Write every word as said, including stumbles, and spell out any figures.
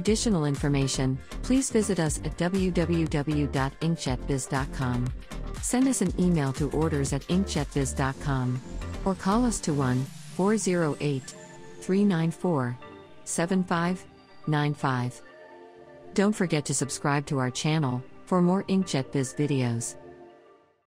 additional information, please visit us at w w w dot ink jet biz dot com. Send us an email to orders at ink jet biz dot com. Or call us to one four zero eight, three nine four, seven five nine five. Don't forget to subscribe to our channel for more InkJetBiz videos.